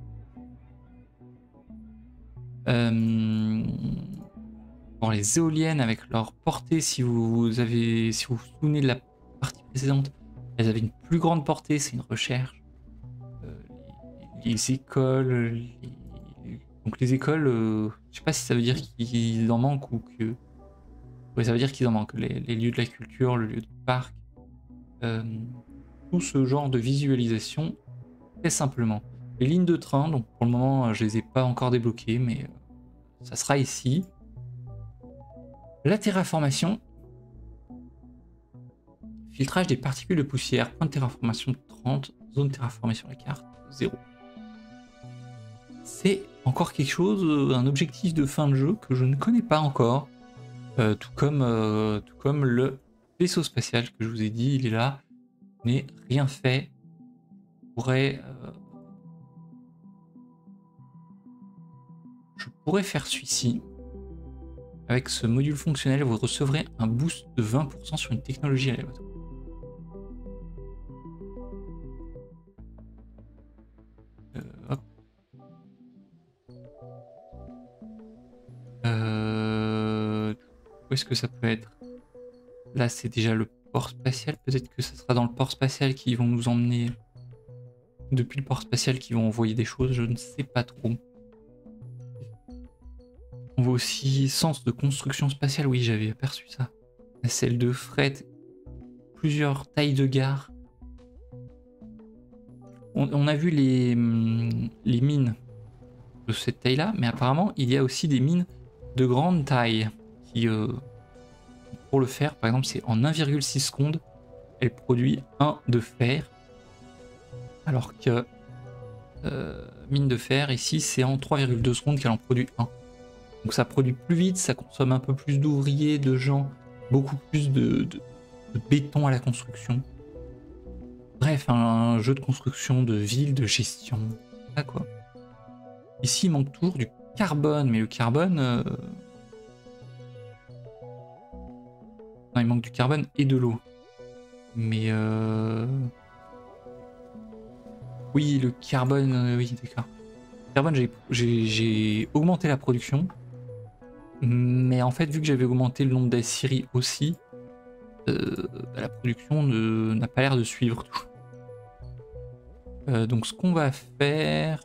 Euh... Bon, les éoliennes avec leur portée, si vous avez, si vous vous souvenez de la partie précédente, elles avaient une plus grande portée, c'est une recherche. Euh, les, les écoles, les, donc les écoles, euh, je sais pas si ça veut dire qu'ils en manquent ou que, oui, ça veut dire qu'ils en manquent. Les, les lieux de la culture, le lieu de parc, euh, tout ce genre de visualisation, très simplement. Les lignes de train, donc pour le moment, je les ai pas encore débloquées, mais euh, ça sera ici. La terraformation, filtrage des particules de poussière, point de terraformation trente, zone de terraformation sur la carte zéro. C'est encore quelque chose, un objectif de fin de jeu que je ne connais pas encore, euh, tout, comme, euh, tout comme le vaisseau spatial que je vous ai dit, il est là, n'est rien fait. Je pourrais, euh, je pourrais faire celui-ci. Avec ce module fonctionnel, vous recevrez un boost de vingt pour cent sur une technologie aléatoire. Euh, hop. Euh, où est-ce que ça peut être? Là, c'est déjà le port spatial. Peut-être que ça sera dans le port spatial qu'ils vont nous emmener. Depuis le port spatial, qu'ils vont envoyer des choses. Je ne sais pas trop. On voit aussi sens de construction spatiale. Oui, j'avais aperçu ça. La selle de fret. Plusieurs tailles de gare. On, on a vu les, les mines de cette taille-là, mais apparemment, il y a aussi des mines de grande taille qui, euh, pour le faire, par exemple, c'est en un virgule six secondes, elle produit un de fer, alors que euh, mine de fer, ici, c'est en trois virgule deux secondes qu'elle en produit un. Donc ça produit plus vite, ça consomme un peu plus d'ouvriers, de gens, beaucoup plus de, de, de béton à la construction. Bref, un, un jeu de construction, de ville, de gestion, ça quoi. Ici, il manque toujours du carbone, mais le carbone... Euh... Non, il manque du carbone et de l'eau. Mais... Euh... Oui, le carbone... Euh, oui, d'accord. Le carbone, j'ai augmenté la production. Mais en fait, vu que j'avais augmenté le nombre d'aciéries aussi, euh, la production n'a pas l'air de suivre tout. Euh, donc ce qu'on va faire...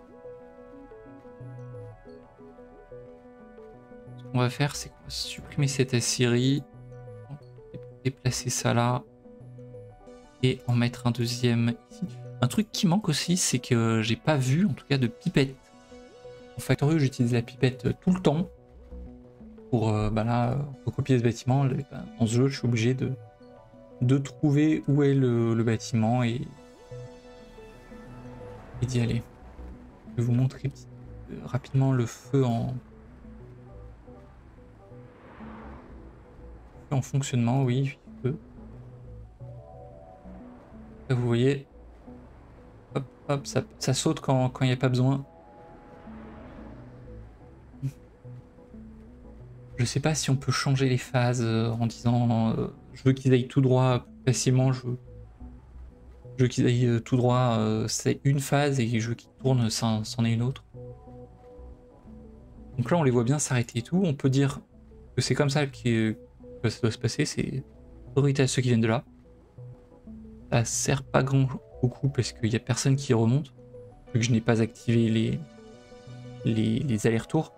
Ce qu'on va faire, c'est qu'on va supprimer cette aciérie, déplacer ça là, et en mettre un deuxième ici. Un truc qui manque aussi, c'est que j'ai pas vu, en tout cas, de pipette. En Factorio, j'utilise la pipette tout le temps. Pour euh, bah là, recopier ce bâtiment. Dans ce jeu, je suis obligé de, de trouver où est le, le bâtiment et, et d'y aller. Je vais vous montrer petit, euh, rapidement le feu en, en fonctionnement. Oui, feu. Là, vous voyez, hop, hop, ça, ça saute quand il n'y a pas besoin. Je sais pas si on peut changer les phases euh, en disant euh, je veux qu'ils aillent tout droit facilement, je veux, je veux qu'ils aillent euh, tout droit, euh, c'est une phase, et je veux qu'ils tournent, c'en est une autre. Donc là on les voit bien s'arrêter et tout, on peut dire que c'est comme ça que, que ça doit se passer, c'est priorité à ceux qui viennent de là. Ça sert pas grand beaucoup parce qu'il y a personne qui remonte, vu que je n'ai pas activé les, les, les allers-retours.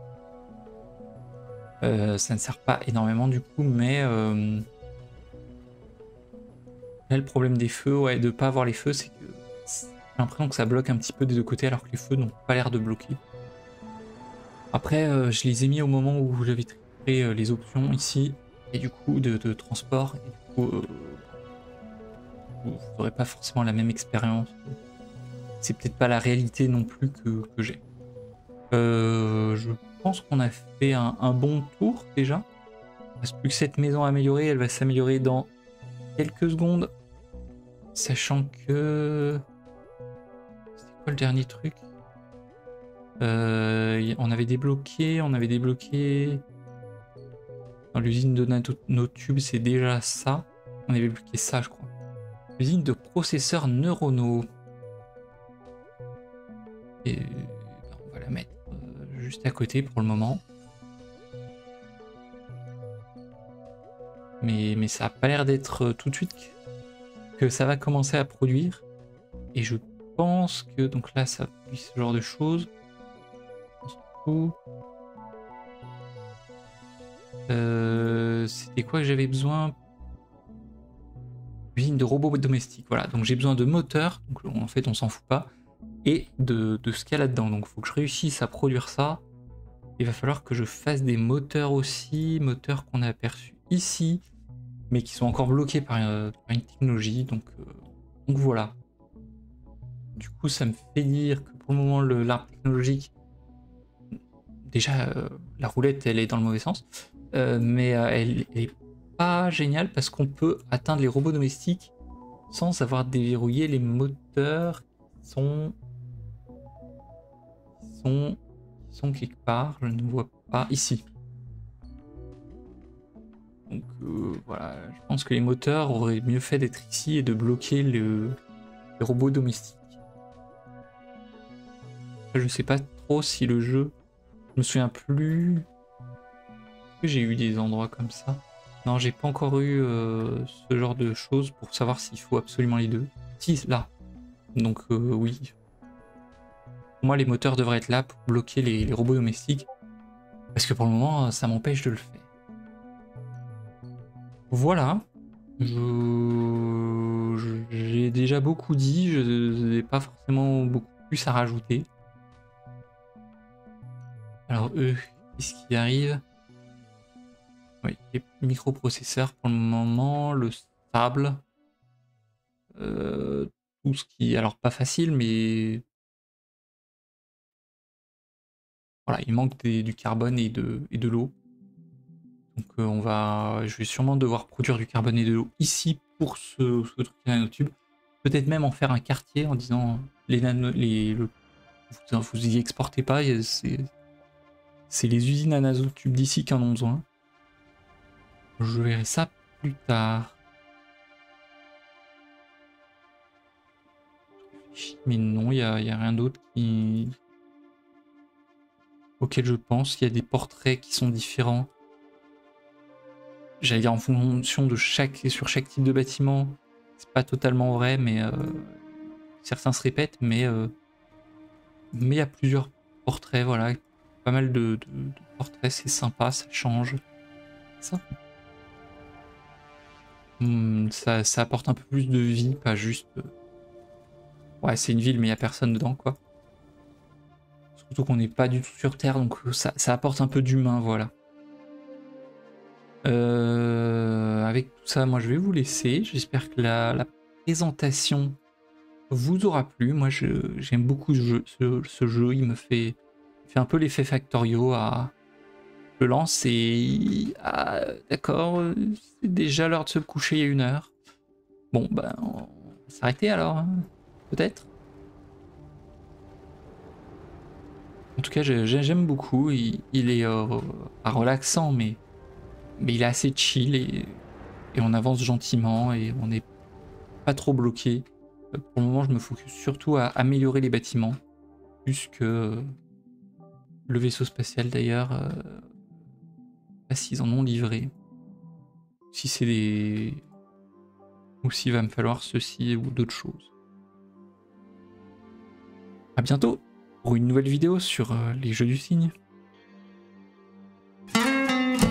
Euh, ça ne sert pas énormément du coup, mais euh, Là, le problème des feux, ouais, de pas avoir les feux, c'est que j'ai l'impression que ça bloque un petit peu des deux côtés, alors que les feux n'ont pas l'air de bloquer. Après, euh, je les ai mis au moment où j'avais trié euh, les options ici, et du coup, de, de transport. Et du coup, euh, vous n'aurez pas forcément la même expérience. C'est peut-être pas la réalité non plus que, que j'ai. Euh, je pense qu'on a fait un, un bon tour déjà. Il ne reste plus que cette maison à améliorer, elle va s'améliorer dans quelques secondes. Sachant que... C'était quoi le dernier truc? euh, On avait débloqué, on avait débloqué... Dans l'usine de nanotubes, c'est déjà ça. On avait débloqué ça, je crois. L'usine de processeurs neuronaux. Et ben, on va la mettre euh, juste à côté pour le moment. Mais, mais ça n'a pas l'air d'être tout de suite que ça va commencer à produire. Et je pense que donc là ça produit ce genre de choses. Euh, C'était quoi que j'avais besoin? Usine de robots domestiques. Voilà, donc j'ai besoin de moteurs. Donc en fait on s'en fout pas. Et de, de ce qu'il y a là-dedans. Donc il faut que je réussisse à produire ça. Il va falloir que je fasse des moteurs aussi. Moteurs qu'on a aperçus ici. Mais qui sont encore bloqués par, euh, par une technologie. Donc, euh, donc voilà. Du coup, ça me fait dire que pour le moment, l'arbre technologique, déjà, euh, la roulette, elle est dans le mauvais sens, euh, mais euh, elle, elle est pas géniale parce qu'on peut atteindre les robots domestiques sans avoir déverrouillé les moteurs qui sont, qui sont, qui sont quelque part. Je ne vois pas ici. Donc euh, voilà, je pense que les moteurs auraient mieux fait d'être ici et de bloquer le, les robots domestiques. Je sais pas trop si le jeu... Je me souviens plus... Est-ce que j'ai eu des endroits comme ça? Non, j'ai pas encore eu euh, ce genre de choses pour savoir s'il faut absolument les deux. Si, là. Donc euh, oui. Pour moi, les moteurs devraient être là pour bloquer les, les robots domestiques. Parce que pour le moment, ça m'empêche de le faire. Voilà. Je... J'ai déjà beaucoup dit, je n'ai pas forcément beaucoup plus à rajouter. Alors eux, qu'est-ce qui arrive? Oui, les microprocesseurs pour le moment, le sable, euh, tout ce qui... Alors pas facile, mais... Voilà, il manque des, du carbone et de, et de l'eau. Donc euh, on va... Je vais sûrement devoir produire du carbone et de l'eau ici pour ce, ce truc nanotube. Peut-être même en faire un quartier en disant les nano... Les, le, vous, vous y exportez pas, c'est... C'est les usines à nanotubes d'ici qui en ont besoin. Je verrai ça plus tard. Mais non, il n'y a, a rien d'autre qui... auquel je pense. Il y a des portraits qui sont différents. J'allais dire en fonction de chaque... sur chaque type de bâtiment. C'est pas totalement vrai, mais... Euh, certains se répètent, mais... Euh, mais il y a plusieurs portraits, voilà. Pas mal de, de, de portraits, c'est sympa, ça change. Ça. Hum, ça, ça apporte un peu plus de vie, pas juste... Euh... Ouais, c'est une ville, mais il n'y a personne dedans, quoi. Surtout qu'on n'est pas du tout sur Terre, donc ça, ça apporte un peu d'humain, voilà. Euh, avec tout ça, moi, je vais vous laisser. J'espère que la, la présentation vous aura plu. Moi, j'aime beaucoup ce jeu, ce, ce jeu. Il me fait, il fait un peu l'effet Factorio à... Je lance et... Ah, d'accord, c'est déjà l'heure de se coucher il y a une heure. Bon, ben, on va s'arrêter alors, hein, peut-être. En tout cas, j'aime beaucoup. Il, il est euh, pas relaxant, mais, mais il est assez chill et, et on avance gentiment et on n'est pas trop bloqué. Pour le moment, je me focus surtout à améliorer les bâtiments, plus que euh, le vaisseau spatial d'ailleurs. Euh, pas s'ils en ont livré. Si c'est des... Ou s'il va me falloir ceci ou d'autres choses. À bientôt pour une nouvelle vidéo sur euh, les jeux du cygne.